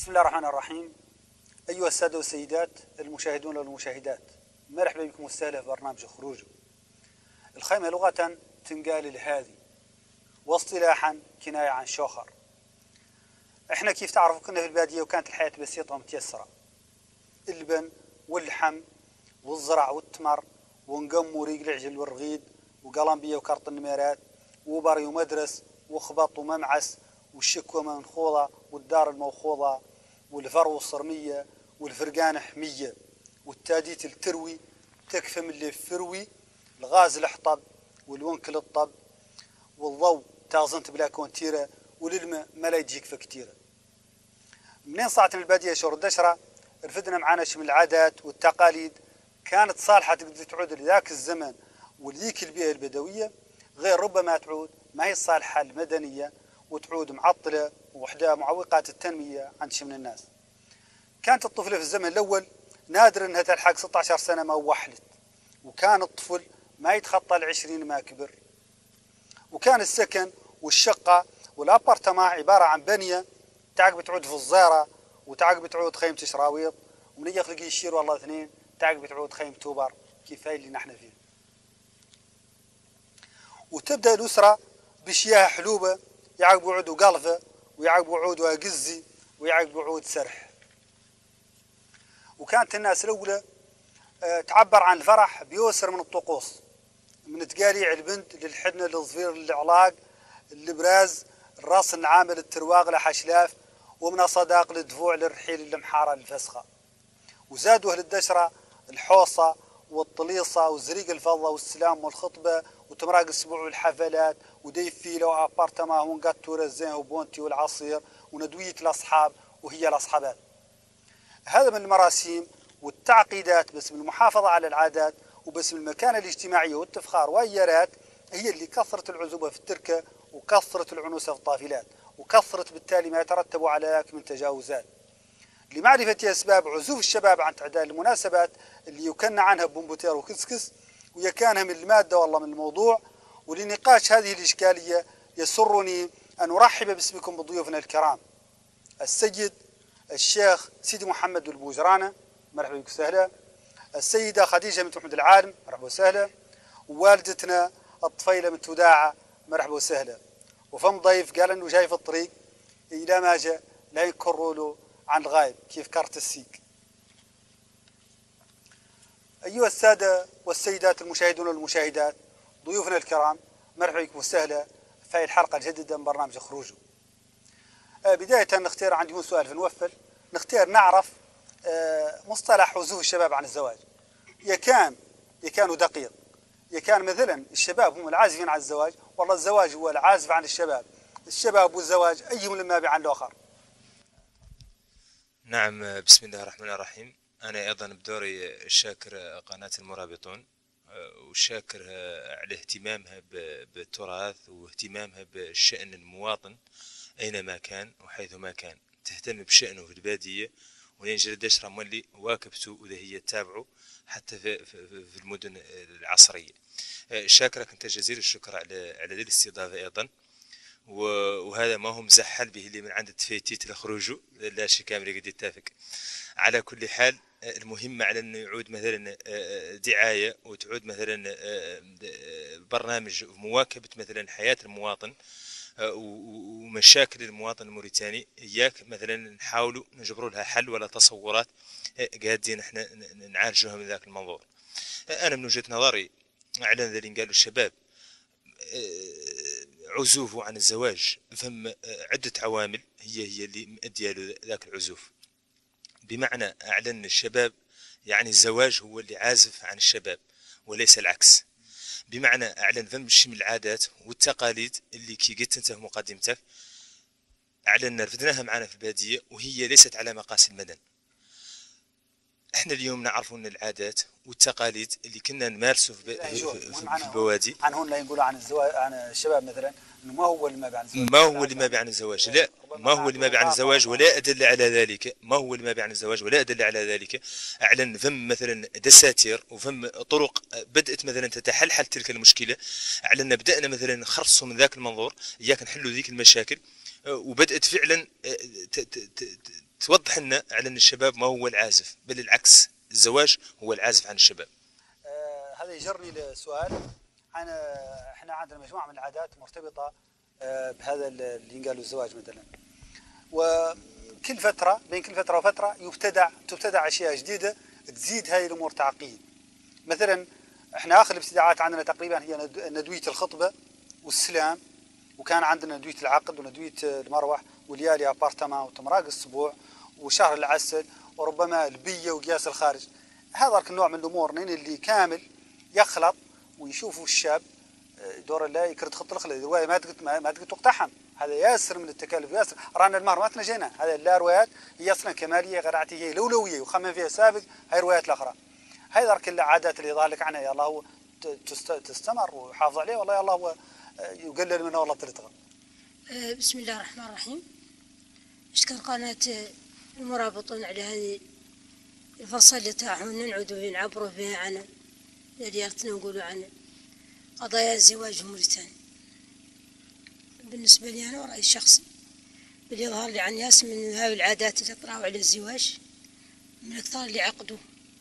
بسم الله الرحمن الرحيم. أيها السادة والسيدات المشاهدون والمشاهدات، مرحبا بكم وسهلا في برنامج خروج. الخيمة لغة تنقال الهادي، واصطلاحا كناية عن شوخر. احنا كيف تعرفوا كنا في البادية وكانت الحياة بسيطة ومتيسرة، اللبن واللحم والزرع والتمر ونقم وريق العجل والرغيد وقلمبية وكرط النميرات وبري ومدرس وخبط وممعس والشكوى منخوضة والدار الموخوضة والفرو الصرمية والفرقان حمية والتاديت التروي تكفى من اللي فروي الغاز الحطب والونكل الطب والضوء تازنت بلا كونتيرة واللمة ما لا يجيك فكتيرة. منين صعتنا البادية شهر الدشرة رفدنا معانا من العادات والتقاليد كانت صالحة تقدر تعود لذاك الزمن ولذيك البيئة البدوية، غير ربما تعود ما هي الصالحة المدنية وتعود معطلة ووحدة معوقات التنمية عند من الناس. كانت الطفلة في الزمن الأول نادر أنها تلحق 16 سنة ما وحلت، وكان الطفل ما يتخطى 20 ما كبر، وكان السكن والشقة والأبارتما عبارة عن بنية تعقب تعود في الزارة وتعقب تعود خيمة شراويط ومن يخلق يشير والله اثنين تعقب تعود خيمة توبر كيف هاي اللي نحن فيه. وتبدأ الأسرة بشياها حلوبة يعقبوا عود وقلفة ويعقبوا عود وقزي ويعقبوا عود سرح. وكانت الناس الأولى تعبر عن الفرح بيوسر من الطقوس، من تقاليع البنت للحنة للظفير للعلاق البراز الراس النعامة للترواق لحشلاف، ومن الصداق للدفوع للرحيل المحارة للفسخة. وزادوا أهل الدشرة الحوصة والطليصة والزريق الفضة والسلام والخطبة وتمراق السبوع والحفلات وديف فيلة وأبارتما ونقطورة الزين وبونتي والعصير وندوية الأصحاب وهي الأصحابات. هذا من المراسيم والتعقيدات باسم المحافظة على العادات وباسم المكانة الاجتماعية والتفخار واليارات، هي اللي كثرت العزوبة في التركة وكثرت العنوسة في الطافلات وكثرت بالتالي ما يترتب على ذلك من تجاوزات. لمعرفة أسباب عزوف الشباب عن تعداد المناسبات اللي يكن عنها بومبوتير وكسكس ويكانها من المادة والله من الموضوع، ولنقاش هذه الإشكالية يسرني أن أرحب باسمكم بضيوفنا الكرام السيد الشيخ سيدي محمد البوجرانة، مرحبا بك وسهلا. السيدة خديجة بنت محمد العالم، مرحبا وسهلا. ووالدتنا الطفيلة بنت وداعة، مرحبا وسهلا. وفم ضيف قال انه جاي في الطريق الى ما جاء لا ينكروا له عن الغايب كيف كرت السيك. ايها الساده والسيدات المشاهدون والمشاهدات ضيوفنا الكرام، مرحبا بكم وسهلا في هذه الحلقه الجديده من برنامج خروجه. بدايه نختار عندي هون سؤال فنوفل، نختار نعرف مصطلح عزوف الشباب عن الزواج. يكان دقيق، يكان مثلا الشباب هم العازفين عن الزواج، والله الزواج هو العازف عن الشباب، الشباب والزواج أيهم لما عن الآخر. نعم، بسم الله الرحمن الرحيم. أنا أيضا بدوري شاكر قناة المرابطون وشاكر على اهتمامها بالتراث واهتمامها بشأن المواطن أينما كان وحيثما كان، تهتم بشأنه في البادية ونجل دشرة مولي واكبته وإذا هي تتابعه حتى في المدن العصرية. شاكرك أنت جزيل الشكر على ذي الاستضافة أيضا، وهذا ما هو مزحل به اللي من عند تفيتيت لخروجه لا شيء كامل قد يتفق. على كل حال المهم على انه يعود مثلا دعايه وتعود مثلا برنامج مواكبه مثلا حياه المواطن ومشاكل المواطن الموريتاني، اياك مثلا نحاولوا نجبروا لها حل ولا تصورات قاعدين احنا نعالجوها من ذاك المنظور. انا من وجهه نظري على ذلك قالوا الشباب عزوفه عن الزواج فهم عدة عوامل هي اللي مؤدية له ذاك العزوف. بمعنى أعلن الشباب يعني الزواج هو اللي عازف عن الشباب وليس العكس. بمعنى أعلن فهم من العادات والتقاليد اللي كي قلت أنت في مقدمتك أعلن رفدناها معنا في البادية وهي ليست على مقاس المدن. احنا اليوم نعرف ان العادات والتقاليد اللي كنا نمارسه في البوادي عن هون لا يقولوا عن الزواج عن الشباب مثلا انه ما هو اللي ما بيعن الزواج، ما هو اللي ما بيعن الزواج، لا ما هو اللي ما بيعن الزواج ولا ادل على ذلك، ما هو اللي ما بيعن الزواج ولا ادل على ذلك. اعلن فم مثلا دساتير وفم طرق بدات مثلا تتحلحل تلك المشكله، اعلنا بدانا مثلا نخرصوا من ذاك المنظور اياك نحلوا ذيك المشاكل، وبدات فعلا توضح لنا على أن الشباب ما هو العازف، بل العكس، الزواج هو العازف عن الشباب. هذا يجرني لسؤال. احنا عندنا مجموعة من العادات مرتبطة بهذا اللي ينقالوا الزواج مثلا، وكل فترة بين كل فترة وفترة تبتدع أشياء جديدة تزيد هذه الأمور تعقيد. مثلا احنا آخر الابتداعات عندنا تقريبا هي ندوية الخطبة والسلام، وكان عندنا ندوية العقد وندوية المروح وليالي أبارتمان وتمراق السبوع وشهر العسل وربما البية وقياس الخارج. هذا النوع من الأمور اللي كامل يخلط ويشوفوا الشاب دور الله يكرد خط الخلد الرواية ما تقدر تقتحم. هذا ياسر من التكاليف، ياسر رانا المهر ما تنجينا. هذا لا روايات هي أصلا كمالية غير هي لولوية وخمن فيها سابق. هاي روايات الأخرى. هذا العادات اللي يظهر لك عنها يا الله هو تستمر وحافظ عليه، والله يا الله هو يقلل منها والله تلتغى. بسم الله الرحمن الرحيم. أشكر قناة المرابطون على هذه الفرصة اللي تاحونا نعودوا نعبروا بها عن ديارتنا ونقولوا عن قضايا الزواج في موريتانيا. بالنسبة لي أنا ورأيي الشخصي اللي يظهر لي عن ياس من هذه العادات اللي طرحوا على الزواج من أكثر اللي عقدوا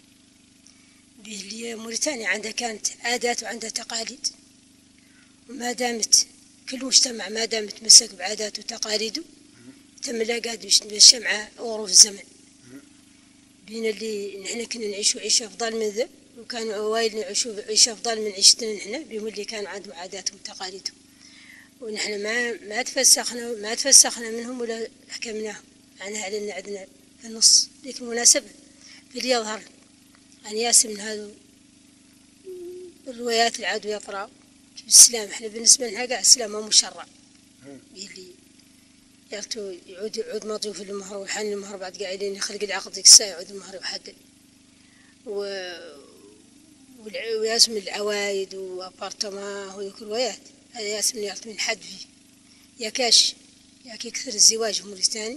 به. اللي موريتانيا عندها كانت عادات وعندها تقاليد، وما دامت كل مجتمع ما دام متمسك بعاداته وتقاليده تم لا قاعد يتمشى مع ظروف الزمن. بين اللي نحن كنا نعيشوا عيشة أفضل من ذا، وكانوا عوايلنا يعيشوا عيشة أفضل من عيشتنا نحن، بهم اللي كانوا عندهم عاداتهم وتقاليدهم، ونحن ما تفسخنا منهم ولا حكمناهم. عنها علينا عندنا في النص ذيك المناسبة اللي يظهر عن ياس من هذو الروايات اللي عادوا يطرأوا السلام. احنا بالنسبة لنا قاع السلام هو مشرع، اللي يرتو يعود ماضي في المهر وحان المهر بعد قاعدين يخلق العقد ذيك الساعة يعود المهر وحدد وياسم العوايد وابارتمان وذيك الروايات. هذا ياسم يعرف من حد فيه يا كاش يا كثر الزواج في موريتانيا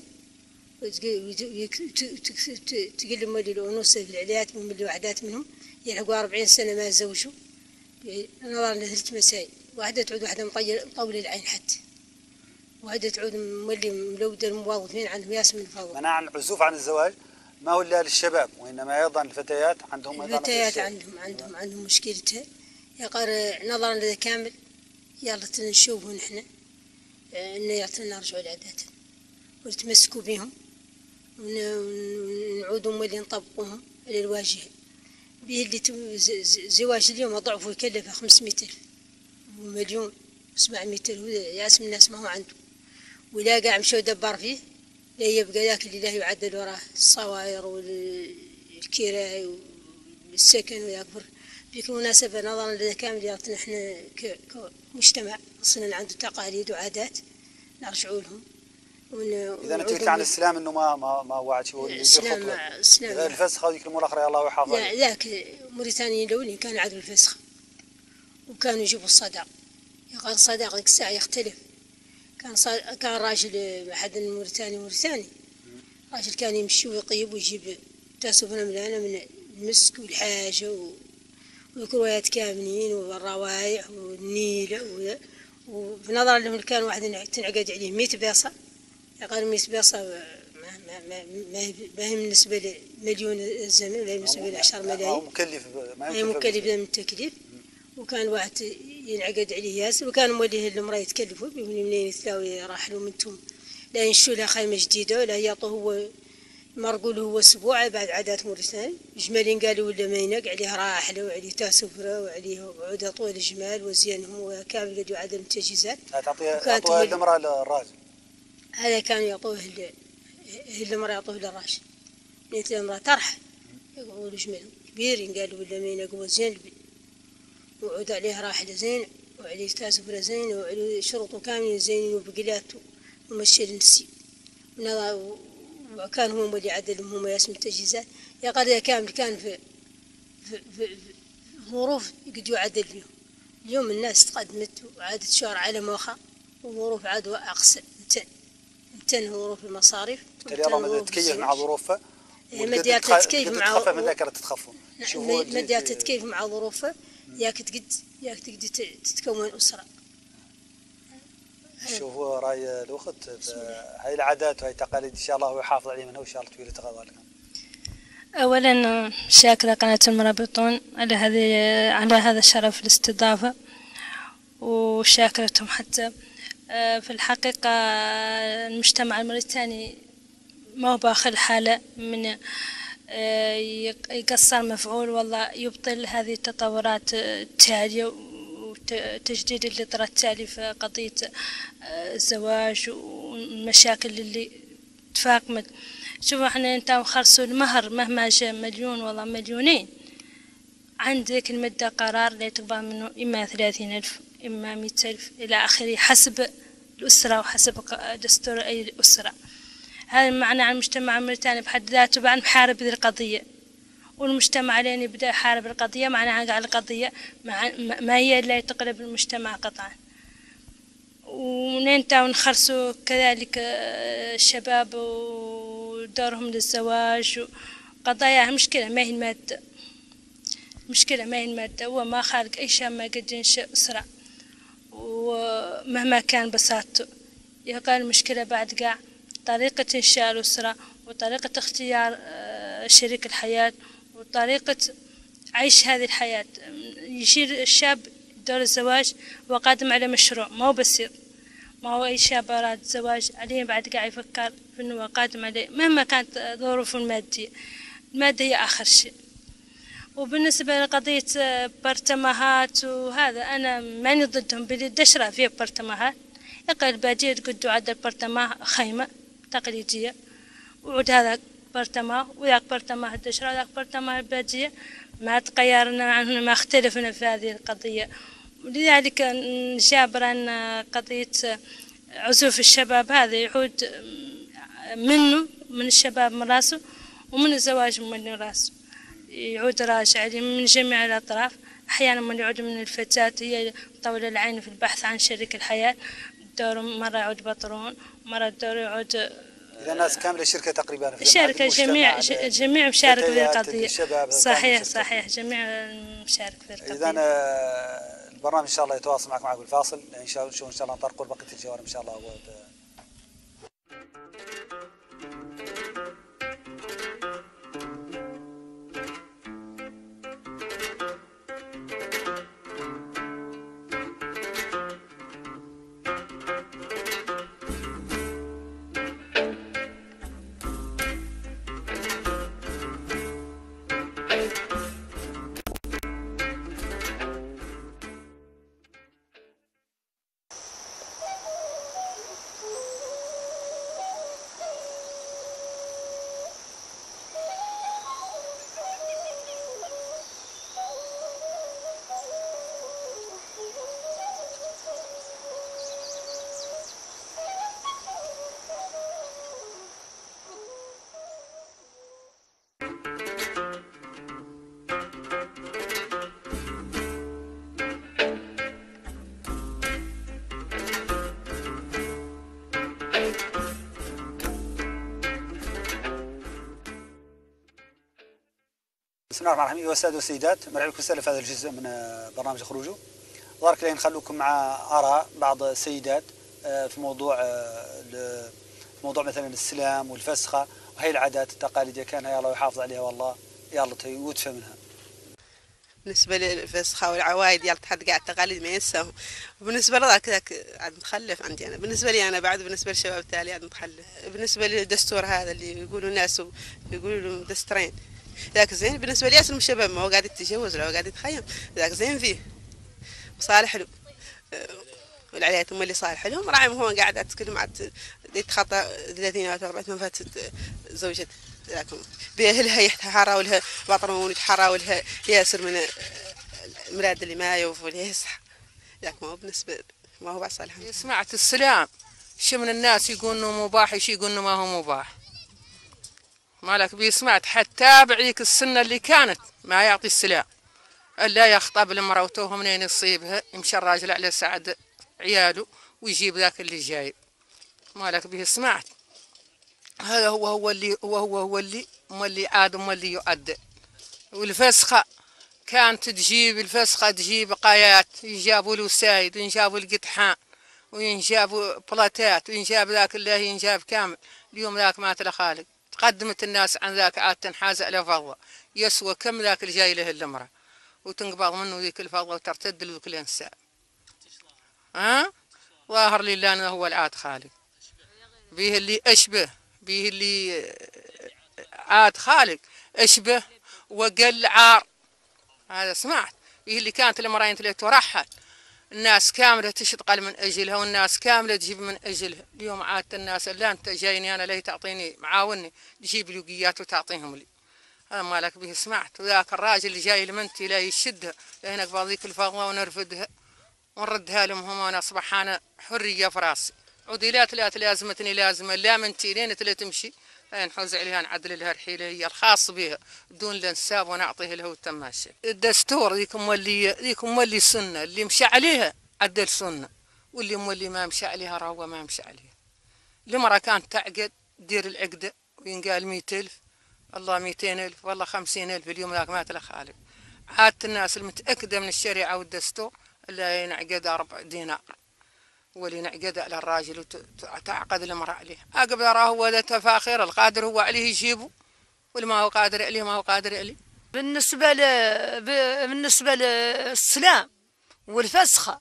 وتقل مولي الأنوثة في العليات من اللي وحدات منهم يلحقوا 40 سنة ما يتزوجوا نظرا لثلاث مسائل. واحدة تعود واحدة مطولة العين حتى، واحدة تعود مولي ملودة الموظفين عندهم ياس من الفضل. منع العزوف عن الزواج ما هو إلا للشباب، وإنما أيضا الفتيات عندهم الفتيات عندهم مشكلتها يقر نظرا لذا كامل. يلا نشوفوا نحن إن يعطينا نرجعوا لعاداتنا ونتمسكوا بهم ونعودوا مولي نطبقوهم على الواجهة. به اللي زواج اليوم ضعفوا يكلف 500,000 ومليون 700,000 ياسم الناس ما هو عنده، ولا قاع مشوا دبر فيه لا يبقى ذاك اللي لا يعدل وراه الصواير والكراء والسكن ويكبر. بك مناسبة نظرا لذا كامل يعطينا احنا كمجتمع أصلا عنده تقاليد وعادات نرجعوا لهم. إذا أنت قلت عن الإسلام إنه ما وعد شو الإسلام الفسخ هذيك الأمور الأخرى الله يحافظ عليه. ذاك موريتانيا الأولين كان عدل الفسخ وكانوا يجيبوا الصداق. يقال الصداق ذيك الساعة يختلف. كان راجل أحد موريتاني راجل كان يمشي ويطيب ويجيب تاسفنا ملانة من المسك والحاجة والكرويات كاملين والروائح والنيل وبنظر لهم كان واحد تنعقد عليه 100 بيصة. يقال 100 بيصة ما هي بالنسبة لمليون الزمن ولا بالنسبة ل10 ملايين. ما هي مكلف من التكليف. وكان واحد ينعقد عليه ياسر، وكان موليه المرأة يتكلفوا منين يتلاوي راحلوا منتم لا ينشوا لها خيمة جديدة ولا يعطوا هو مرقول هو أسبوع بعد عادات موريتانيا. جمالين قالوا ولا ما ينق عليه راحلة وعليه تاسفرة وعليه عودة طويل الجمال وزينهم وكامل قد عدد التجهيزات. تعطوها المرأة للراجل. هذا كانوا يعطوه المرأة يعطوه للراجل. نيت المرأة طرح يقولوا جمال كبير قالوا ولا ما ينق وزين وعود عليه راحلة زين وعليه تاسفرة زين وعليه شرطه كامل زين وبقلاته ومشي للنسي. وكان هو مولي عدلهم هم ياسم التجهيزات. يا قرية كامل كان في ظروف قد يعدل اليوم. اليوم الناس تقدمت وعادت شهر على موخة وظروف عادوا أقصى متن ظروف المصاريف. يلا تتكيف مع ظروفها. مديات تتكيف مع ظروفها من ذاك تتخفوا. مديات تتكيف مع ظروفها ياك تقد تتكون أسرة. شوفوا راي الأخت هاي العادات وهي التقاليد إن شاء الله هو يحافظ عليها منها وإن شاء الله تولي تغضى لكم. أولا شاكرة قناة المرابطون على هذا الشرف الاستضافة، وشاكرتهم حتى في الحقيقة المجتمع الموريتاني ما هو باخر حالة من يقصر مفعول والله يبطل هذه التطورات التالية وتجديد الإطار التالي في قضية الزواج والمشاكل اللي تفاقمت. شوفوا احنا انت نخلصوا المهر مهما جاء مليون والله مليونين، عندك المدة قرار لا تقبل منه إما 30,000 إما 100,000 إلى آخره حسب الأسرة وحسب دستور أي أسرة. هذا معنى على المجتمع الموريتاني بحد ذاته بعد محارب ذي القضية، والمجتمع لين يبدأ يحارب القضية معناها على القضية ما هي لا تقلب المجتمع قطعا. وننتا ونخرسوا كذلك الشباب ودورهم للزواج وقضايا مشكلة ما هي المادة، مشكلة ما هي المادة، هو ما خالق أي شيء ما قد ينشأ أسرة ومهما كان بساطته. يبقى المشكلة بعد قاع طريقة إنشاء الأسرة وطريقة اختيار شريك الحياة وطريقة عيش هذه الحياة. يشير الشاب دور الزواج وقادم على مشروع ما هو بسيط، ما هو أي شاب أراد الزواج عليه بعد قاعد يفكر في أنه قادم عليه مهما كانت ظروفه المادية. المادة هي آخر شيء. وبالنسبة لقضية برتمهات وهذا أنا ماني ضدهم بالدشرة في برتمهات. يقل البادية تقدوا عاد البرتماه خيمة تقليدية وعود هذا برتماه وذاك برتماه الدشرة وذاك برتماه البادية، ما تغيرنا عنه ما اختلفنا في هذه القضية. ولذلك نجابر أن قضية عزوف الشباب هذا يعود منه من الشباب من راسه ومن الزواج من راسه، يعود راجع من جميع الأطراف. أحيانا من يعود من الفتاة هي طول العين في البحث عن شريك الحياة، الدور مرة يعود بطرون مرة الدور يعود إذا الناس كاملة شركة تقريبا في شركة جميع مشارك في القضية. صحيح جميع مشارك في القضية. إذا البرنامج إن شاء الله يتواصل معكم بعد الفاصل إن شاء الله. إن شاء الله نطرقوا بقية الجوانب إن شاء الله. بسم الله الرحمن الرحيم. أيها السادة والسيدات، مرحبا بكم في هذا الجزء من برنامج خروجه. ظهرك لين نخلوكم مع آراء بعض السيدات في موضوع مثلا السلام والفسخة وهي العادات التقاليدية كان يا الله يحافظ عليها والله يا الله يوتفى منها. بالنسبة للفسخة والعوايد يلا حد قاعد التقاليد ما ينساهم. وبالنسبة لذاك ذاك عاد متخلف عندي أنا. بالنسبة لي أنا بعد بالنسبة للشباب التالي عاد متخلف. بالنسبة للدستور هذا اللي يقولوا الناس يقولوا له دستورين ذاك زين. بالنسبة لي أسلم الشباب ما هو قاعد يتجوز ولا هو قاعد يتخيم ذاك زين فيه وصالح له. والعيالات هم اللي صالح لهم راعيهم هو قاعد أتكلم عاد يتخطى 30 أو 40 فاتت زوجته ذاكم بأهلها يتحرى ولها بطرون يتحرى ولها ياسر من المراد اللي ما يوفوا له يصح ذاك ما هو بالنسبة ما هو بعد صالح. سمعت السلام شي من الناس يقول إنه مباح وشي يقول إنه ما هو مباح. مالك بيسمعت حتى بعيك السنة اللي كانت ما يعطي السلام إلا يخطب لمراته منين يصيبها يمشي الراجل على سعد عياله ويجيب ذاك اللي جايب. مالك به سمعت هذا هو اللي عاد اللي يؤدى. والفسخة كانت تجيب الفسخة تجيب قايات يجابوا له سايد ويجابوا القطحان وينجاب بلاطات وينجاب ذاك الله ينجاب كامل. اليوم ذاك مات له خالق، تقدمت الناس عن ذاك عاد تنحاز على فضة يسوى كم ذاك اللي جاي له الامرأة، وتنقبض منه ذيك الفضة وترتد له كل انسان. ظاهر لله انه هو العاد خالق، بيه اللي اشبه، بيه اللي عاد خالق اشبه وقل عار. هذا سمعت بيه اللي كانت المرأة اللي ترحل الناس كاملة تشتغل من أجلها والناس كاملة تجيب من أجلها. اليوم عادة الناس اللي أنت جايني أنا ليه تعطيني معاوني تجيب لي وقيات وتعطيهم لي. هذا ما لك به سمعت. وذاك الراجل اللي جاي لمنتي لا يشدها لا نقبض ذيك الفضة ونرفدها ونردها لهم هم. أنا أصبح أنا حرية في راسي. عودي لا لازمتني لازمة لا منتي لين تلا تمشي نحوز عليها نعدل لها الحيلة هي الخاص بها بدون لا نساب ونعطيه له التماشي. الدستور ذيك مولي السنة اللي مشى عليها عدل سنة، واللي مولي ما مشى عليها راهو ما مشى عليها. المرأة كانت تعقد دير العقدة وينقال 100,000 الله 200,000 والله 50,000. اليوم ذاك مات له خالق. عادة الناس المتأكدة من الشريعة والدستور اللي ينعقد 4 دينار واللي ينعقد على الراجل وتعقد المرأة عليه. عقب راه هو ذا تفاخر القادر هو عليه يجيبه واللي ما هو قادر عليه ما هو قادر عليه. بالنسبة للسلام والفسخة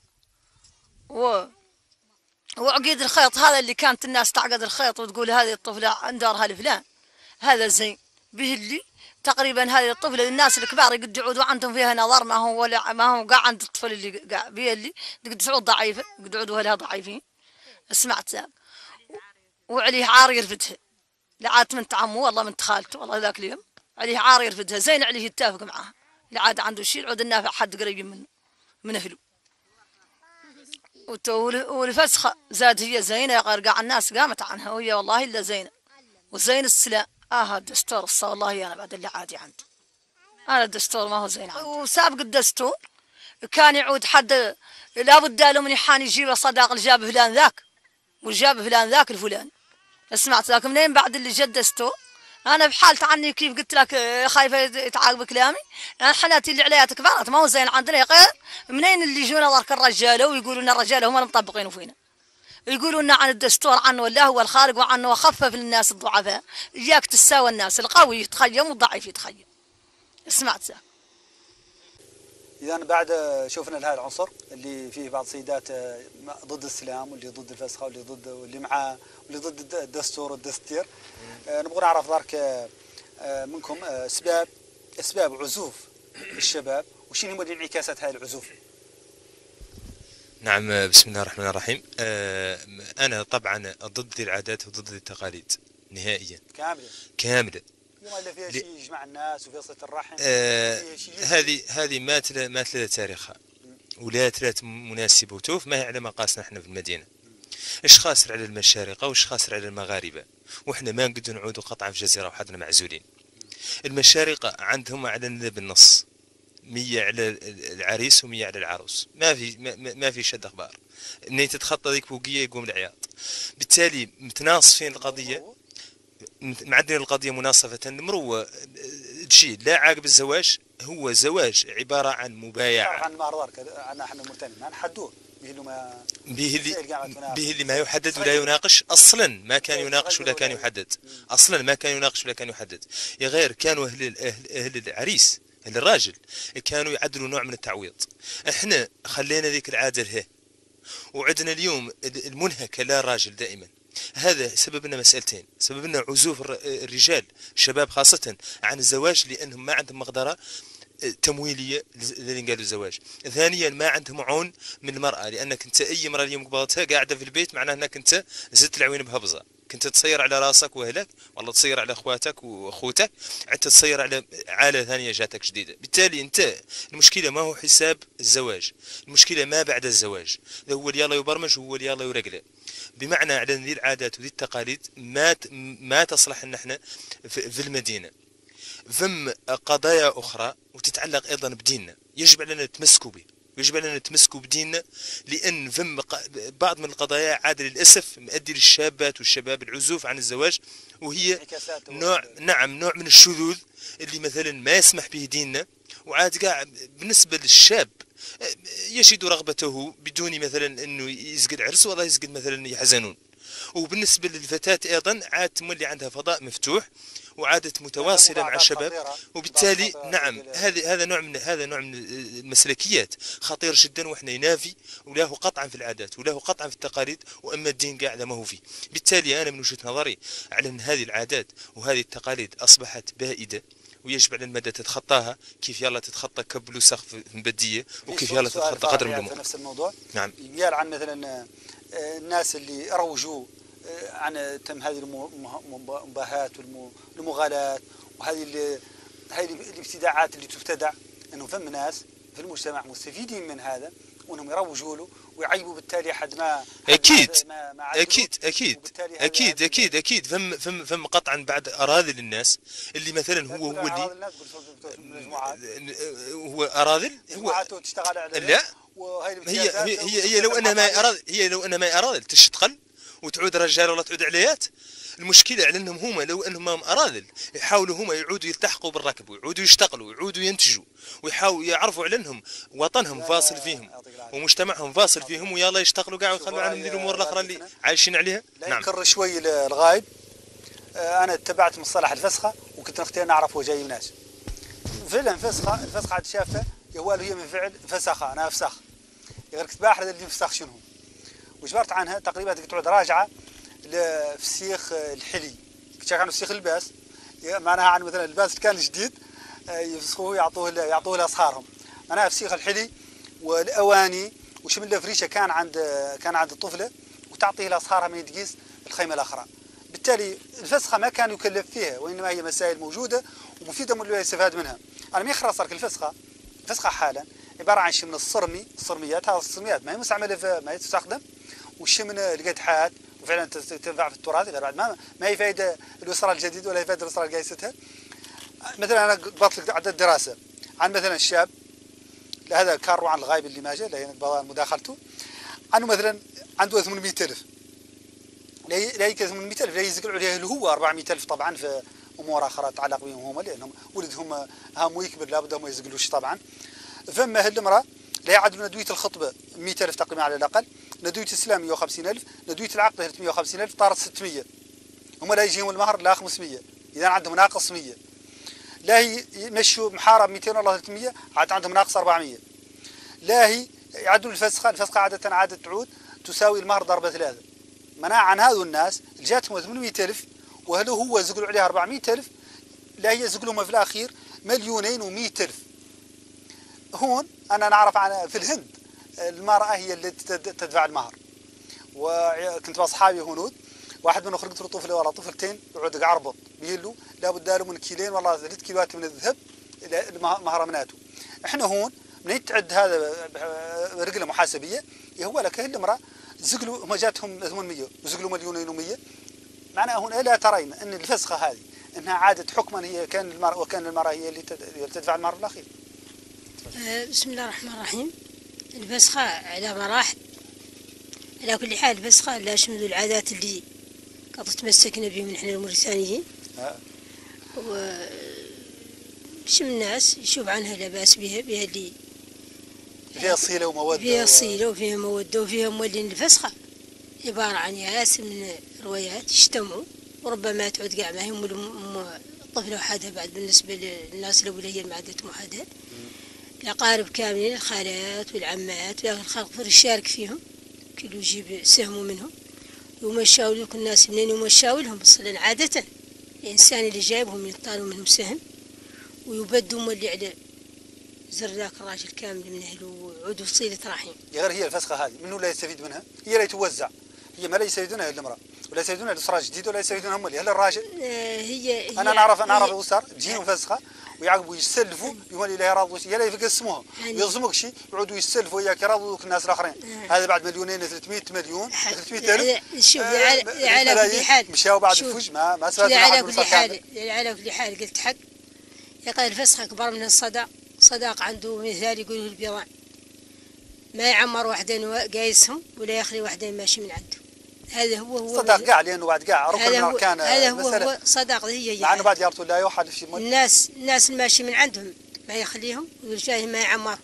وعقيد الخيط، هذا اللي كانت الناس تعقد الخيط وتقول هذه الطفلة عند دارها لفلان، هذا زين به اللي تقريبا هذه الطفلة الناس الكبار قد يعودوا عندهم فيها نظر ما هو ولا ما هو قاع عند الطفل اللي قاع به اللي قد تعود ضعيفة قد يعودوا لها ضعيفين. سمعت ذاك وعليه عار يرفدها، لا عاد من عمه والله من خالته والله ذاك اليوم عليه عار يرفدها زين عليه يتفق معها. لا عاد عنده شيء عود النافع حد قريب منه من أهله. والفسخة زاد هي زينة قاع الناس قامت عنها وهي والله إلا زينة وزين السلام. الدستور والله أنا بعد اللي عادي عندي أنا الدستور ما هو زين عندي. وسابق الدستور كان يعود حد لابد له من يحان يجيب صداق اللي جاب فلان ذاك وجاب فلان ذاك الفلان. سمعت ذاك منين بعد اللي جد دستور أنا بحالت عني كيف قلت لك خايفة يتعاقب كلامي. يعني حناتي اللي عليها تكبرت ما هو زين عندنا غير منين اللي يجونا ضرك الرجالة ويقولوا لنا الرجالة هم المطبقين فينا، يقولوا لنا عن الدستور عنه والله هو الخالق وعنه وخفف للناس الضعفاء. إياك تساوي الناس القوي يتخيم والضعيف يتخيم. سمعت ذا. إذا بعد شوفنا لهذا العنصر اللي فيه بعض السيدات ضد السلام واللي ضد الفسخة واللي ضد واللي معاه واللي ضد الدستور والدستير. نبغى نعرف ذلك منكم أسباب عزوف الشباب وشنو هي انعكاسات هذه العزوف؟ نعم، بسم الله الرحمن الرحيم. أنا طبعا ضد العادات وضد التقاليد نهائيا كاملة. اليوم اللي فيها شيء يجمع الناس وفيها صلة الرحم. هذه مات لها تاريخها ولا ثلاث مناسبة وتوف ما هي على مقاسنا احنا في المدينة. ايش خاسر على المشارقة وايش خاسر على المغاربة، واحنا ما نقدر نعودوا قطعا في جزيرة وحدنا معزولين. المشارقة عندهم على بالنص 100 على العريس و100 على العروس، ما في شد اخبار. منين تتخطى ذيك فوقيه يقوم العياط. بالتالي متناصفين القضيه، معدلين القضيه مناصفه المروه. شيء لا عاقب الزواج هو زواج عباره عن مبايعه. عن معرض عنا احنا مرتين ما نحدوه به اللي ما يحدد ولا يناقش. اصلا ما كان يناقش ولا كان يحدد، اصلا ما كان يناقش ولا كان يحدد. يا غير كانوا اهل العريس الراجل كانوا يعدلوا نوع من التعويض. احنا خلينا ذيك العاده لها وعدنا اليوم المنهكه لا راجل دائما. هذا سبب لنا مسألتين، سبب لنا عزوف الرجال الشباب خاصة عن الزواج لأنهم ما عندهم مقدرة تمويلية اللي قالوا الزواج. ثانيا ما عندهم عون من المرأة، لأنك أنت أي امرأة اليوم قبضتها قاعدة في البيت معناه أنك أنت زدت العوين بهبزة. كنت تصير على راسك واهلك، والله تصير على اخواتك واخوتك، انت تصير على عاله ثانيه جاتك جديده. بالتالي انت المشكله ما هو حساب الزواج، المشكله ما بعد الزواج. هو اللي يلا يبرمج هو اللي يلا يرقله. بمعنى على ذي العادات وذي التقاليد ما تصلح ان احنا في المدينه. ثم قضايا اخرى وتتعلق ايضا بديننا يجب علينا نتمسكوا به، يجب علينا نتمسكوا بديننا، لأن ثم بعض من القضايا عاد للأسف مؤدي للشابات والشباب العزوف عن الزواج، وهي نوع من الشذوذ اللي مثلا ما يسمح به ديننا. وعاد قاع بالنسبة للشاب يشد رغبته بدون مثلا انه يسقد عرس ولا يسقد مثلا يحزنون. وبالنسبه للفتاه ايضا عادت تولي عندها فضاء مفتوح وعادت متواصله مع الشباب، وبالتالي نعم هذا نوع من المسلكيات خطير جدا، واحنا ينافي وله قطعا في العادات وله قطعا في التقاليد، واما الدين قاعد ما هو فيه. بالتالي انا من وجهه نظري على ان هذه العادات وهذه التقاليد اصبحت بائده، ويجب على المدى تتخطاها، كيف يلا تتخطى كبل وسقف مبديه، وكيف يلا تتخطى قدر من الامور. في نفس الموضوع نعم. يميل عن مثلا الناس اللي روجوا عن تم هذه المباهات والمغالاة وهذه الابتداعات اللي تبتدع، انه فم ناس في المجتمع مستفيدين من هذا وانهم يروجوا له ويعيبوا بالتالي حد ما اكيد اكيد فم قطعا بعد اراذل الناس اللي مثلا هو اللي هو اراذل هو تشتغل على لا هي لو انها ما اراذل تشتغل وتعود رجال ولا تعود عليات. المشكله على انهم هما لو انهم اراذل يحاولوا هما يعودوا يلتحقوا بالركب ويعودوا يشتغلوا ويعودوا ينتجوا ويحاولوا يعرفوا على انهم وطنهم فاصل فيهم ومجتمعهم فاصل فيهم، ويلا يشتغلوا قاعد ويخلوا عنهم الامور الاخرى اللي عايشين عليها. نعم. نكر شوي الغايب. انا اتبعت مصطلح الفسخه وكنت نختار نعرف هو جاي مناش. فعلا الفسخه عاد شافه هي من فعل فسخ، انا افسخ غير كنت باحر اللي يفسخ شنو وجبرت عنها تقريبا تعود راجعه لفسيخ الحلي. كانوا فسيخ الباس معناها عن مثلا الباس كان جديد يفسخوه يعطوه لاصهارهم. انا فسيخ الحلي والاواني وشمل فريشه كان عند الطفله وتعطيه لاصهارها من تقيس الخيمه الاخرى. بالتالي الفسخه ما كان يكلف فيها، وانما هي مسائل موجوده ومفيده من اللي يستفاد منها. انا ما يخرص الفسخه حالا عباره عن شيء من الصرميات. هذه الصرميات ما هي مستعمله ما تستخدم، والشيء من القدحات وفعلا تنفع في التراث غير بعد ما هي فائده الاسره الجديده ولا هي فائده الاسره اللي قايستها. مثلا انا قبضت لك عدد دراسه عن مثلا الشاب هذا كارو عن الغايب اللي ما جاء لان مداخلته عنه مثلا عنده 800,000 لا يكذب 800,000 لا يزقلوا عليه اللي هو 400,000 طبعا في امور اخرى تتعلق بهم هم لانهم ولدهم هم يكبر لابد ما يزقلوش طبعا. فما هالمراه لا يعدل ندويه الخطبه 100,000 تقريبا على الاقل، ندويه الاسلام 150,000، ندويه العقد 350,000 طارت 600. هم لا يجيهم المهر لا 500، اذا عندهم ناقص 100. لا هي يمشوا محارب 200 ولا 300 عاد عندهم ناقص 400. لا هي يعدلوا الفسخه عاده تعود تساوي المهر ضربه 3. منع عن هذو الناس اللي جاتهم 800,000 وهل هو زقلوا عليه 400,000 لا هي زقلهم في الاخير 2,200,000. هون انا نعرف عن في الهند المراه هي اللي تدفع المهر، وكنت مع اصحابي هنود واحد منهم خرجت له طفله ولا طفلتين يقعد يعربط بيقول لابد له من كيلين والله 3 كيلوات من الذهب مهرمناته. احنا هون من تعد هذا رجله محاسبيه هو لك هي المراه زقلوا هم جاتهم 800 وزقلوا 2,100,000. معناها هنا لا ترين ان الفسخه هذه انها عادت حكما هي كان المراه هي اللي تدفع المهر الاخير. بسم الله الرحمن الرحيم. الفسخه على مراحل. على كل حال الفسخه لا تشمل العادات اللي قد تمسكنا بهم نحن الموريتانيين. وشم الناس يشوف عنها لا باس بها اللي فيها صيله وموده، فيها صيله وفيها موده وفيها مولين. الفسخه عباره عن ياس من روايات اجتمعوا وربما تعود كاع ما هم الطفله وحدها بعد بالنسبه للناس الاولى هي المعدات محدد الأقارب كاملين الخالات والعمات والخلق في يشارك فيهم كل يجيب سهمه منهم ويمشاو لك الناس منين يمشاو لهم اصلا عادة الإنسان اللي جايبهم يطالوا منهم سهم ويبدوا اللي على زر ذاك الراجل كامل من أهله وعود صلة رحم. غير هي الفسخة هذه منو لا يستفيد منها؟ هي لا يتوزع، هي ما لا يستفيدونها المرأة ولا يستفيدونها الأسرة الجديدة ولا يستفيدونها هم اللي هل الراجل؟ هي أنا نعرف الأسر تجيهم فسخة ويعقبوا يستلفوا يقول لي راضوا يلا يقسموها ويلزموك شيء يقعدوا يستلفوا وياك يراضوا الناس الاخرين. هذا بعد 2,300,000 300,000 شوف على كل حال مشاو بعد الفوج ما استفاد على كل حال قلت حق يقال الفسخ اكبر من صداق عنده مثال يقوله البيضان ما يعمر وحدين قايسهم ولا يخلي وحدين ماشي من عنده. هذا هو صداق كاع لانه بعد كاع ركن من اركان هذا هو صداق هي مع انه بعد يرتوا لا يوحد في الناس الماشي من عندهم ما يخليهم ويقول جاي ما يعمر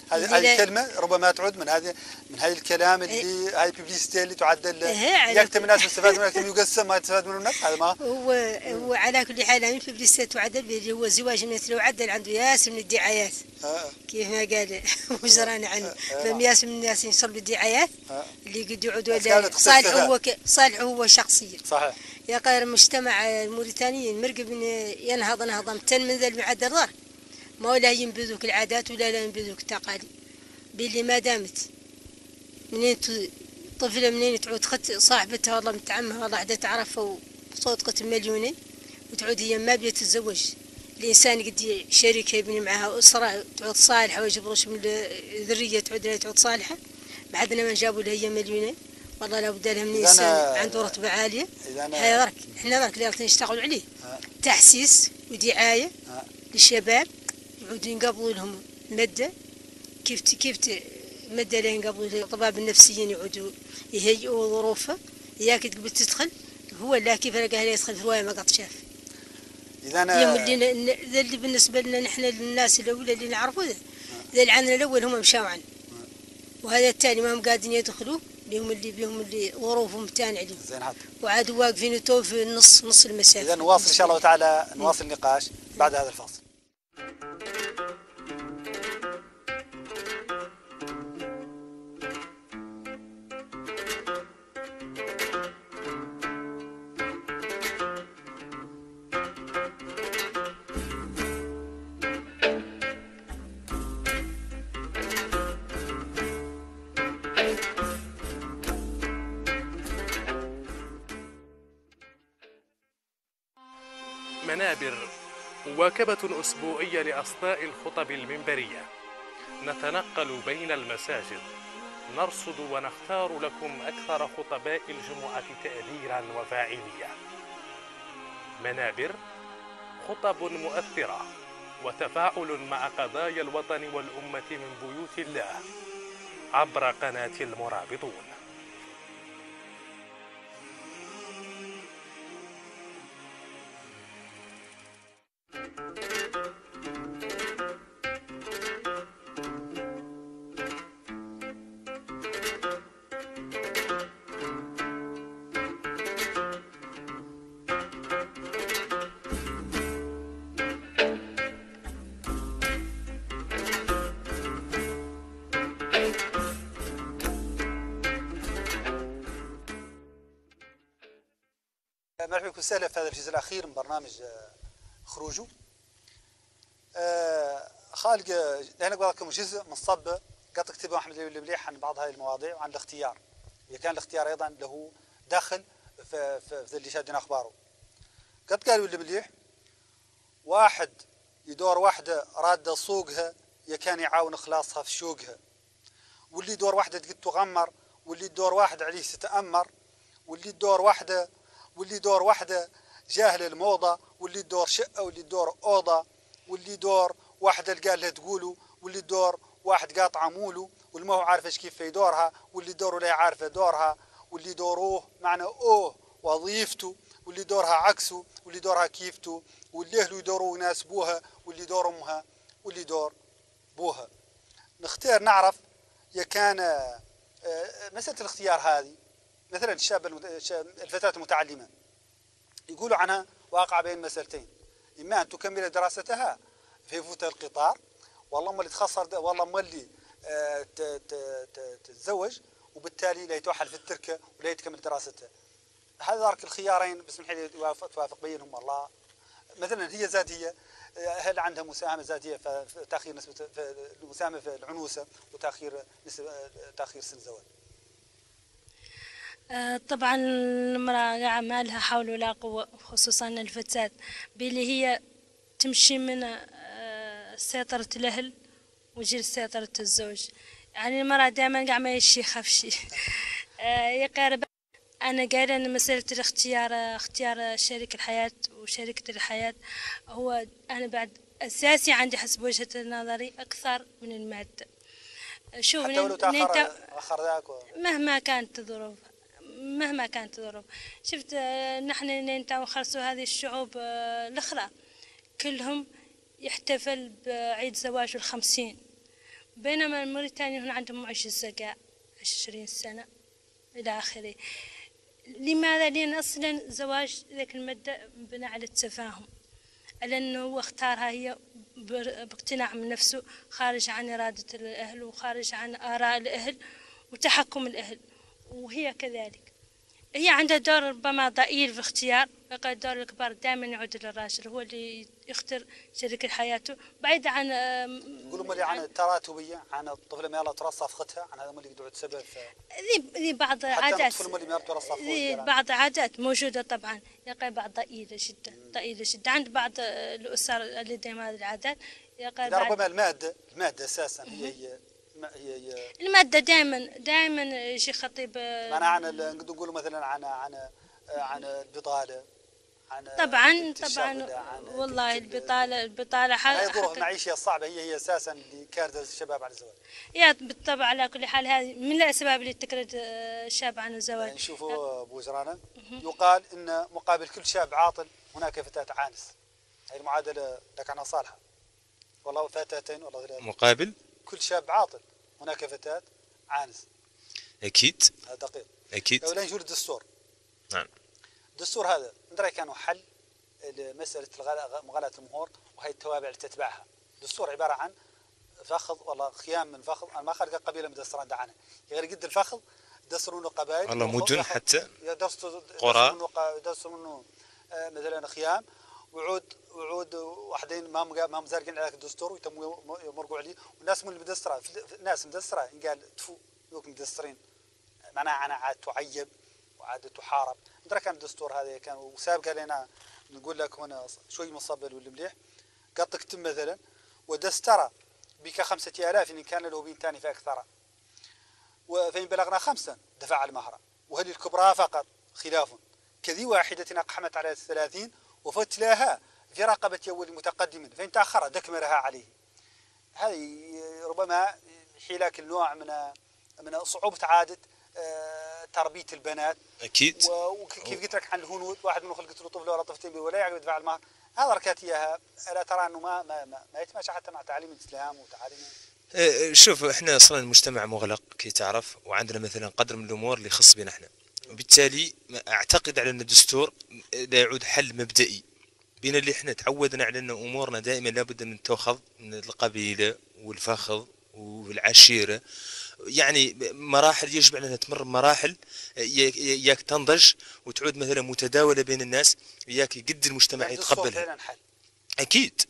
هذه الكلمه ربما تعود من هذه الكلام اللي هاي الببليستي اللي تعدل يكتم الناس يستفاد منها، يكتم يقسم ما يستفاد منه الناس. هذا ما هو على كل حال من الببليستي تعدل اللي هو زواج مثل وعدل عنده ياس من الدعايات كيف ما قال وجرانا عنه. فمياس من الناس ينشر بالدعايات اللي قد يعودوا صالح هو شخصيا. صحيح. يا قال المجتمع الموريتاني مرقب ينهض نهضة متن من ذا المعدل ضار ما ولا ينبذوك العادات ولا لا ينبذوك التقاليد باللي ما دامت منين طفلة منين تعود خت صاحبتها والله بنت عمها والله عدا تعرفها وصوت مليونين وتعود هي ما بيت تتزوج الإنسان قد شريك يبني معها أسرة تعود صالحة ويجبروش من الذرية تعود صالحة بعدنا ما جابوا لها هي مليونين والله لا بد لها من إنسان عنده رتبة عالية. هاي احنا ذاك اللي نشتغلوا عليه تحسيس ودعاية للشباب يعودوا ينقبضوا لهم مادة كيف مادة لين قبل الطباب النفسيين يعودوا يهيئوا ظروفه إياك تقبل تدخل هو لا كيف لقاه يدخل في رواية ما قد شاف. إذا اللي بالنسبة لنا نحن الناس الأولى اللي نعرفه ذا العن الأول هم مشاو عنه وهذا التالي ما هم قادرين يدخلوا بهم اللي ظروفهم تاني عليهم. زين حاضر. وعاد واقفين تو في نص المسافة. إذا نواصل إن شاء الله تعالى نواصل النقاش بعد هذا الفاصل. منابر، مواكبة أسبوعية لأصداء الخطب المنبرية، نتنقل بين المساجد، نرصد ونختار لكم أكثر خطباء الجمعة تأثيرا وفاعلية. منابر، خطب مؤثرة وتفاعل مع قضايا الوطن والأمة من بيوت الله عبر قناة المرابطون. مرحبا بكم سهلا في هذا الجزء الأخير من برنامج خروجو. خالق لهنا قلت لكم جزء من صب قد كتبه أحمد المليح عن بعض هذه المواضيع وعن الاختيار. كان الاختيار أيضا له دخل في اللي شادنا أخباره. قد قالوا المليح واحد يدور واحدة رادة سوقها كان يعاون خلاصها في شوقها، واللي يدور واحدة قد تغمر، واللي يدور واحد عليه تتأمر، واللي يدور واحدة جاهل الموضة، واللي يدور شقة، واللي يدور أوضة، واللي يدور واحدة اللي قال لها تقولوا، واللي يدور واحد قاطع مولو واللي ما هو عارف ايش كيف يدورها، واللي يدور ولا عارفه دورها، واللي يدوروه معنى اوه وظيفته، واللي يدورها عكسه، واللي يدورها كيفته، واللي اهله يدوروا يناسبوها، واللي يدور امها، واللي يدور بوها. نختار نعرف كان مسألة الاختيار هذه مثلا الفتاة المتعلمة يقولوا عنها واقع بين مسألتين، إما أن تكمل دراستها فيفوت القطار، والله ما اللي تخسر، والله ما اللي تتزوج وبالتالي لا يتوحل في التركة ولا يتكمل دراستها. هذا ذلك الخيارين بسمح لي توافق بينهم. والله مثلا هي ذاتية، هل عندها مساهمة ذاتية في تأخير نسبة في المساهمة في العنوسة وتأخير تأخير سن الزواج؟ طبعا المرأة ما لها حول ولا قوة، خصوصا الفتاة باللي هي تمشي من سيطرة الأهل وجيل سيطرة الزوج. يعني المرأة دائما قاعدة ما يشي خفشي يقارب. أنا قايلة أن مسألة اختيار شريك الحياة وشريكة الحياة هو أنا بعد أساسي عندي حسب وجهة نظري أكثر من المادة. شوف حتى ولو تأخر ذاك مهما كانت الظروف شفت نحن ننتهي خلصوا هذه الشعوب الأخرى كلهم يحتفل بعيد زواجه 50 بينما موريتانيا هنا عندهم معجزة قاع 20 سنة إلى آخره. لماذا؟ لأن أصلا زواج ذاك المدة مبنى على التفاهم، على أنه هو اختارها هي باقتناع من نفسه، خارج عن إرادة الأهل وخارج عن آراء الأهل وتحكم الأهل، وهي كذلك. هي عندها دور ربما ضئيل في اختيار، بقى الدور الكبار دائما يعود للراجل، هو اللي يختار شريك حياته بعيد عن يقولوا ملي عن التراتبيه، عن الطفل ما يلا ترصف اختها، عن هذا ملي يقعد سبب ذي بعض حتى عادات، الطفل ملي ما يرصف ذي بعض عادات موجودة طبعا، يقع بعض ضئيلة جدا، ضئيلة جدا عند بعض الأسر لديهم هذه العادات. يقع بعض ربما الماده اساسا هي المادة دائما يجي خطيب معناها عن نقدر نقول مثلا عن البطاله، عن طبعا والله البطالة هي ظروف المعيشيه الصعبه هي اساسا اللي كارثه الشباب على الزواج. يا بالطبع على كل حال هذه من الاسباب اللي تكرد الشاب عن الزواج. نشوفوا ابو جرانا يقال ان مقابل كل شاب عاطل هناك فتاة عانس. هي المعادله لك عنها صالحه والله، فتاتين والله ثلاثه مقابل كل شاب عاطل هناك فتاة عانس. اكيد هذا دقيق اكيد. لو لا نشوف الدستور، نعم الدستور هذا ندري كانوا حل لمساله مغالاة المهور وهي التوابع اللي تتبعها. الدستور عباره عن فخذ والله خيام من فخذ، انا ما خلق قبيله مدستران دعانا غير قد الفخذ دسروا له قبائل والله مدن حتى قرى دسروا منه مثلا خيام وعود واحدين ما مزارقين على الدستور ويتم يمرقوا عليه، والناس من المدستره الناس مدستره قال تفو يوك مدسترين معناها انا عاد تعيب وعاد تحارب. ندرى كان الدستور هذا كان وسابقه لنا نقول لك هنا شوي مصبل ولا مليح قد تكتب مثلا ودستر بك 5000 إن كان له بنتان فأكثر، فإن بلغنا 5 دفع المهر، وهل الكبرى فقط خلاف كذي واحدة أقحمت على 30 وفتلاها في رقبة أول متقدم فإن تأخر دكمرها عليه. هذه ربما حيلك النوع من صعوبة عادة تربية البنات. أكيد. وكيف قلت لك عن الهنود واحد منهم خلقت له طفل ولا طفتين ولا يعقل يدفع المهر، هذا ركات اياها. الا ترى انه ما يتماشى حتى مع تعاليم الاسلام وتعاليم شوف احنا اصلا مجتمع مغلق كي تعرف، وعندنا مثلا قدر من الامور اللي يخص بنا احنا، وبالتالي اعتقد على ان الدستور لا يعود حل مبدئي بين اللي احنا تعودنا على ان امورنا دائما لابد من تؤخذ من القبيله والفخذ والعشيره، يعني مراحل يجب علينا تمر مراحل ياك تنضج وتعود مثلا متداوله بين الناس، ياك قد المجتمع يتقبلها. اكيد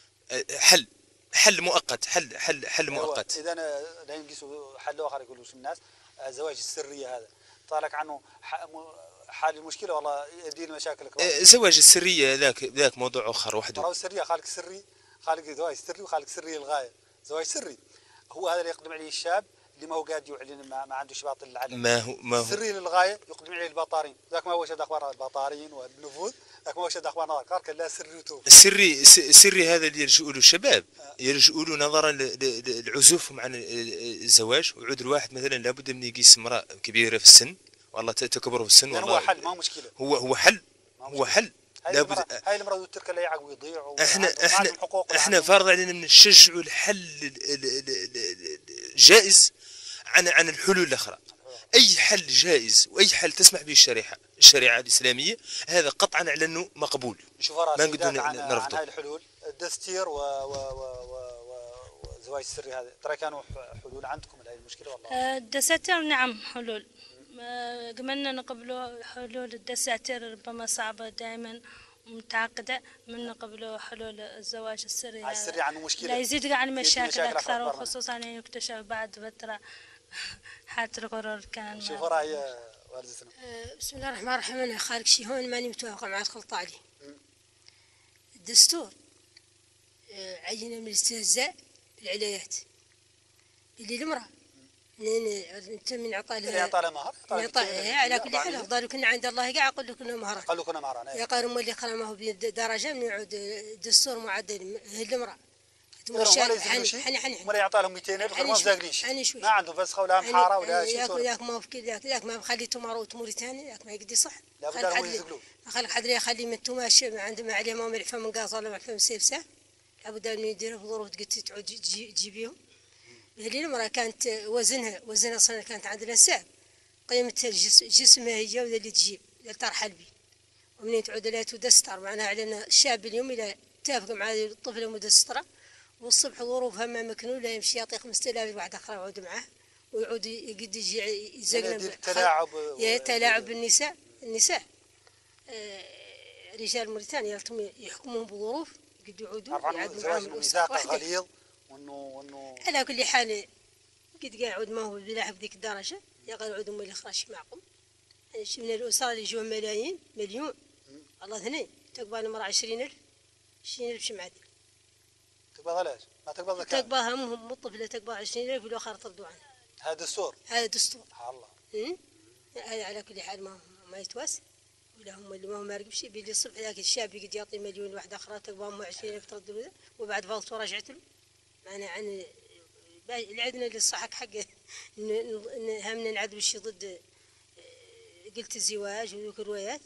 حل مؤقت، حل مؤقت. اذا لا ينقصوا حل اخر يقولوا الناس الزواج السريه هذا طالك عنه حال المشكله والله يدير مشاكلك. الزواج السريه ذاك موضوع اخر وحده. ترى السريه خالق سري، خالق زواج سري وخالق سري للغايه. زواج سري هو هذا اللي يقدم عليه الشاب اللي ما هو قاعد يعلن ما عنده شباط العلم. ما هو سري للغايه يقدم عليه البطارين، ذاك ما هو شد اخبار البطارين والنفوذ، ذاك ما هو شد اخبار نظر قال لا سري وتوب. السري هذا اللي يلجؤوا له الشباب، يلجؤوا له نظرا لعزوفهم عن الزواج، ويعود الواحد مثلا لابد من يقيس امراه كبيره في السن والله تكبر في السن. والله هو حل ما مشكله، هو حل لابد. هاي المراه ترك لا يعق ويضيع. احنا فرض علينا من نشجعوا الحل الجائز عن الحلول الاخرى. اي حل جائز واي حل تسمح به الشريعه الاسلاميه هذا قطعا على انه مقبول. ما نقدر نرفضه. هاي الحلول الدستير والزواج السري هذا ترى كانوا حلول عندكم لهي المشكله والله؟ الدساتير نعم حلول، قمنا نقبلوا حلول الدساتير ربما صعبة دائما متعقدة، من قبل حلول الزواج السري السري عنه مشكلة لا يزيد عن مشاكل أكثر، وخصوصا أن يكتشف بعد فترة حالة الغرور كان. شوف رأي والدتنا. بسم الله الرحمن الرحيم. أنا خالق شي هون ماني متوافق مع الخلطة عليه. الدستور عينة من الاستهزاء بالعلايات اللي المرأة من عطى لها مهر على كل حال افضل كنا عند الله قاع اقول لك انه مهر قالوا كنا مهر يا قال امي اللي خلا ما هو بدرجه من يعود الدستور معدل المراه حني يعطى لهم 200 ألف ما زاقليش ما عندهم فسخه ولا محاره ولا شيء. ياك ما ياك ما خليته مروت موريتانيا ياك ما يقدي صح. خلي حد يخلي من توماش عندما عليه ما ملحفه من قاص ولا ملحفه من سيفسه لابد ان يديروا في ظروف تعود تجيبيهم هذه المرأة كانت وزنها أصلا كانت عندنا سعب، قيمتها جسمها هي وذا اللي تجيب اللي ترحل بي، ومنين تعود لها تدستر. معناها علينا الشاب اليوم إلى تافق مع الطفلة مدسترة، والصبح ظروفها ما مكنوا لا يمشي يعطي 5000 واحد آخر يعود معاه ويعود يقد يجي يزقنا تلاعب النساء. رجال موريتانيا يحكمون بظروف قد يعودوا يعدوا معاهم الأسرة غليظ وانه على كل حال قد قاعد ما هو بلاح بذيك الدرجة يقال يعودوا اللي خرج معكم. شفنا الأسرة اللي جوا مليون الله اثنين تقبل المرأة 20,000 شمعدل تقبضها ليش؟ ما تقبض زكاة؟ تقبضها مو الطفلة تقبض 20,000 والآخر طردوا عنها. هذا دستور؟ هذا دستور. الله. هذا على كل حال ما يتواسى. ولا هم اللي ما هم مارق بشيء بيجي الصبح ذاك الشاب يقد يعطي مليون واحد أخرى تقبضهم 20,000 تردوا له وبعد فالتو رجعت له. معناه عن اللي عندنا اللي صحك حقه إن همنا نعدل شيء ضد قلت الزواج وذوك الروايات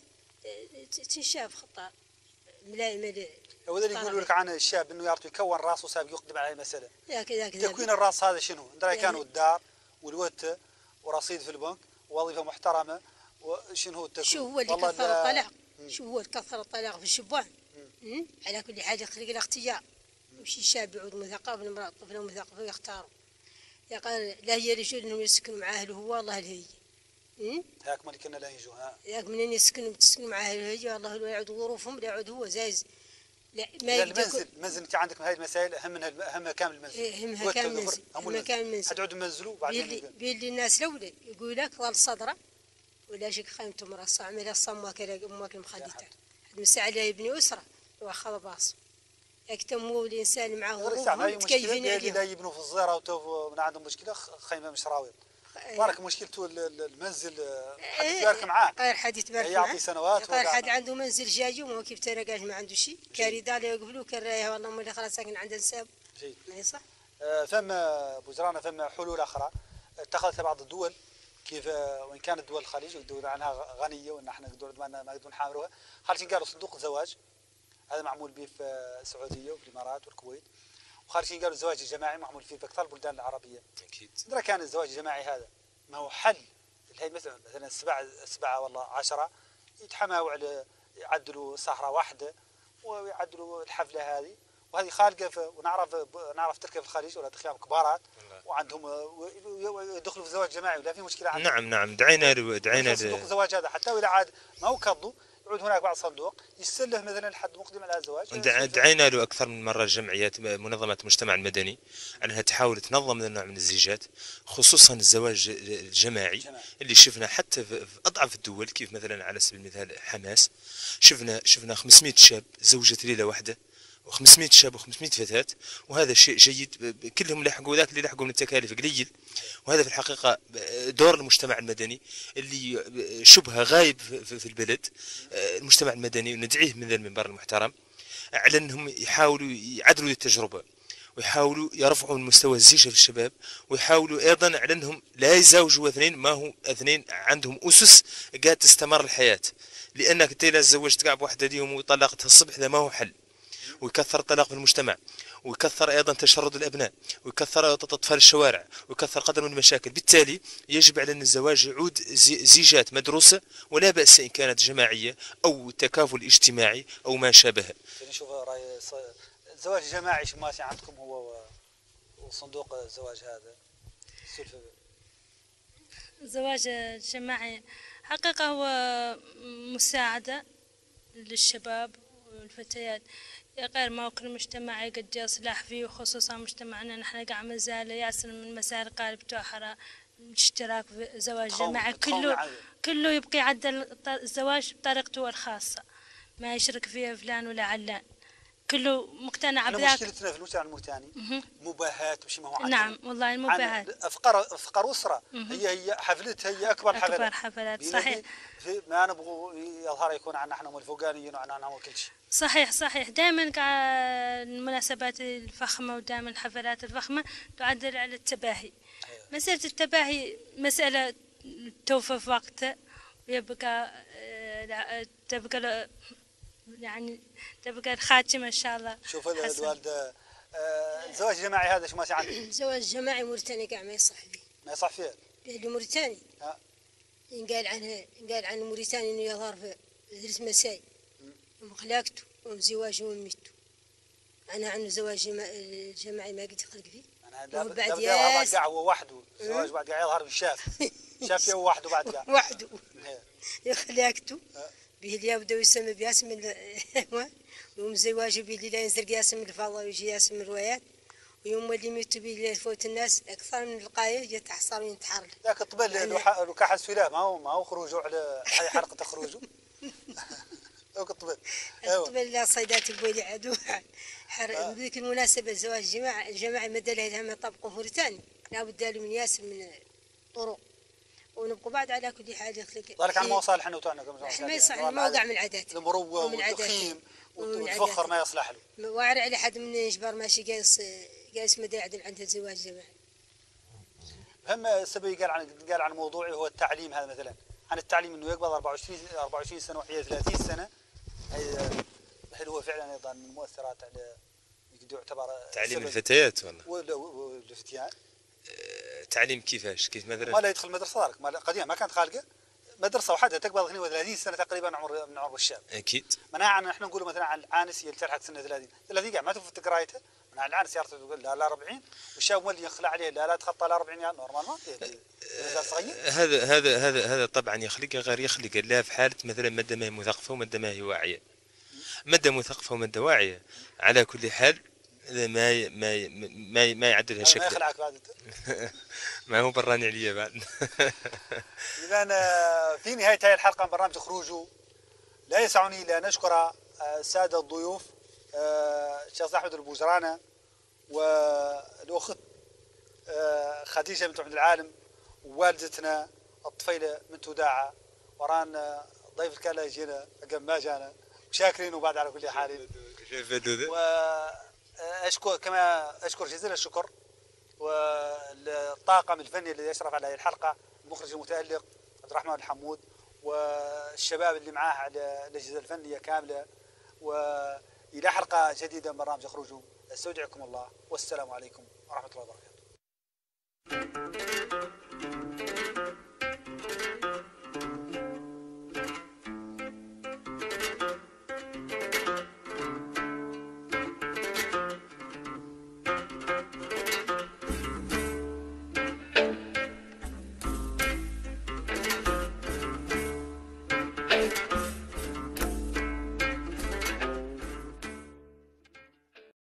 تنشاف خطأ ملائمة. هو اللي يقولوا لك عن الشاب انه يعرف يكون راسه سابق يقدم على المسألة. ذاك تكوين الراس هذا شنو؟ عندنا كانوا الدار والوت ورصيد في البنك ووظيفة محترمة وشنو هو التكوين؟ شو هو اللي كثر الطلاق؟ شو هو اللي كثر الطلاق في الشبان؟ على كل حاجة خلق الاختيار. يمشي الشاب يعود مثقف والمرأة طفلة مثقفة يختاروا. يقال لا هي رجال انهم يسكنوا مع اهله هو والله الهي. هاك من كنا لا يجوا ياك منين تسكنوا مع اهله هي والله لو يعود ظروفهم لا يعود هو زايز. لا المنزل انت عندك هذه المسائل اهمها كامل المنزل. اهمها كامل المنزل. حتعود المنزلوا بعدين بيلي الناس لولا يقول لك ظل صدره ولا شك خيمته مرة عملها صمك امك مخليتها. حد مسا عليها يبني اسره واخذ باص. يكتموا الانسان معاه ظروفهم متكيفين عليهم. لا يبنوا في الزيره وتوف من عندهم مشكله خيمه مش راويه. بارك مشكلته المنزل حد يبارك معاه. غير حد يتبارك معاه. يعطي سنوات. غير حد عنده منزل جاجي وما كيف تلقاش ما عنده شيء. كاريدا لا يقبلوا كرايه والله مولي خلاص ساكن عند نساب. ما صح. ثم بوزرانا ثم حلول اخرى اتخذتها بعض الدول كيف وان كانت دول الخليج والدول عنها غنيه وان احنا ما نقدروا نحاملوها. خارجين قالوا صندوق الزواج هذا معمول به في السعوديه وفي الامارات والكويت. وخارجين قالوا الزواج الجماعي معمول فيه في اكثر البلدان العربيه. اكيد. إذا كان الزواج الجماعي هذا ما هو حل هي مثلا سبعة والله 10 يتحماوا على يعدلوا سهرة واحدة ويعدلوا الحفلة هذه وهذه خالقة ونعرف تركب في الخليج ولا تخيام كبارات وعندهم يدخلوا في زواج جماعي ولا في مشكلة عندهم. نعم دعينا صندوق الزواج هذا حتى وإذا عاد ما هو كضوا يعود هناك بعض صندوق يسله مثلا لحد مقدم على الزواج. دعينا له اكثر من مره جمعيات منظمات المجتمع المدني انها تحاول تنظم هذا النوع من الزيجات خصوصا الزواج الجماعي اللي شفنا حتى في اضعف الدول كيف مثلا على سبيل المثال حماس شفنا 500 شاب زوجت ليله واحده و500 شاب و500 فتاة وهذا شيء جيد. كلهم لحقوا ذاك اللي لحقوا من التكاليف قليل وهذا في الحقيقة دور المجتمع المدني اللي شبه غايب في البلد. المجتمع المدني ندعيه من ذا المنبر المحترم على أنهم يحاولوا يعدلوا التجربة ويحاولوا يرفعوا من مستوى الزيجة في الشباب ويحاولوا أيضا على أنهم لا يزوجوا اثنين ما هو اثنين عندهم أسس قاعد تستمر الحياة. لأنك أنت إذا تزوجت قاعد بواحدة اليوم وطلقتها الصبح ذا ما هو حل ويكثر الطلاق في المجتمع ويكثر أيضا تشرد الأبناء ويكثر أطفال الشوارع ويكثر قدر من المشاكل. بالتالي يجب على أن الزواج يعود زيجات مدروسة ولا بأس إن كانت جماعية أو تكافل اجتماعي أو ما شابه. نشوف رأي الزواج الجماعي شو ماشي عندكم هو وصندوق الزواج هذا السلفة. الزواج الجماعي حقيقة هو مساعدة للشباب والفتيات غير ما كل مجتمع قد يصلح فيه وخصوصا مجتمعنا نحن قاعد مازال ياسر من مسائل القالب توحرة الاشتراك في زواج جماعي كله يبقي يعدل الزواج بطريقته الخاصة ما يشرك فيها فلان ولا علان كله مقتنع بذاك. مشكلتنا في المجتمع الموريتاني مباهات مش ما هو عندنا. نعم والله المباهات افقر اسره هي حفلتها هي اكبر حفلات صحيح. ما نبغوا يظهر يكون عنا احنا الفوقانيين وعنا كل شيء. صحيح دائما المناسبات الفخمه ودائما الحفلات الفخمه تعدل على التباهي. مساله التباهي مساله توفى في وقتها ويبقى تبقى الخاتمه ان شاء الله. شوف الوالده الزواج الجماعي هذا شو ما عنه؟ زواج جماعي موريتاني كاع ما يصح فيه. ما يصح فيه. اللي موريتاني ينقال عن موريتاني انه يظهر في درس مساي ومخلاقته ومزواجه وميته. انا عنه زواج جماعي ما قد يخلق فيه. بعد ياس بعد هو وحده زواج بعد قاع يظهر بالشاف شاف وحده بعد قاع وحده يخلاقته به اللي يبدا يسمى بياسم ومزواجه به اللي لا ينزل ياسم الفضاء ويجي ياسم الروايات ويوم اللي يموتوا به اللي يفوت الناس اكثر من القايه يتحصر وينتحر له. ذاك الطبل لو كحس فيه ما هو خروجه على حلقه خروجه. ذاك الطبل الطبل لا صيدات بولي عدو بذيك المناسبه الزواج الجماعي مدى له هم طبقوا موريتاني لابد له من ياسر من طرق ونبقوا بعد على كل حال يخلق ذلك عن مصالح احنا وتوعنا ما يصح الموقع من العادات المروه والتخييم والفخر ما يصلح له. واعر على حد من يجبر ماشي جالس مدى يعدل عنده الزواج جماعي. هم السبب قال عن موضوعي هو التعليم هذا مثلا عن التعليم انه يقبض 24 سنه وحياه 30 سنه هل هو فعلا ايضا من المؤثرات على يعتبر تعليم الفتيات والفتيان تعليم كيف مثلا ما لا يدخل مدرسه دارك قديما ما كانت خالقه مدرسه وحدها تقبض 32 سنه تقريبا من عمر الشاب اكيد. مناعا نحن نقول مثلا عن العانس اللي تلحق سنه 30 قاعد ما تفوت قرايته مناعا العانس يرتد تقول لا 40 والشاب مولي يخلع عليه لا تخطى لا 40 نورمال ما هذا طبعا يخلق غير يخلق لا في حاله مثلا ماده ما هي مثقفه وماده ما هي واعيه. ماده مثقفه وماده واعيه على كل حال ما يعدلها شكل. ما يخلعك بعد ما هو براني عليا بعد. إذا في نهاية هذه الحلقة من برنامج خروجه لا يسعني إلا أن أشكر السادة الضيوف الشيخ أحمد البوزرانة والأخت خديجة بنت عبد العالم ووالدتنا الطفيلة بنت وداعة وران ضيف كان لا يجينا قبل ما جانا وشاكرين وبعد على كل حال. وأشكر كما أشكر جزيل الشكر والطاقم الفني الذي يشرف على هذه الحلقة المخرج المتألق عبد الرحمن الحمود والشباب اللي معاه على الأجهزة الفنية كاملة وإلى حلقة جديدة من برنامج خروجه. استودعكم الله والسلام عليكم ورحمة الله وبركاته.